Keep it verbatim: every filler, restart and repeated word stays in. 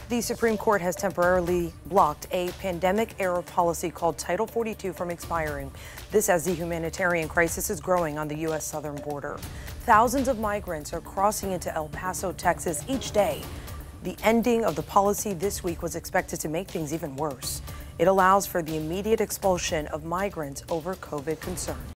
The Supreme Court has temporarily blocked a pandemic-era policy called Title forty-two from expiring. This as the humanitarian crisis is growing on the U S southern border. Thousands of migrants are crossing into El Paso, Texas each day. The ending of the policy this week was expected to make things even worse. It allows for the immediate expulsion of migrants over COVID concerns.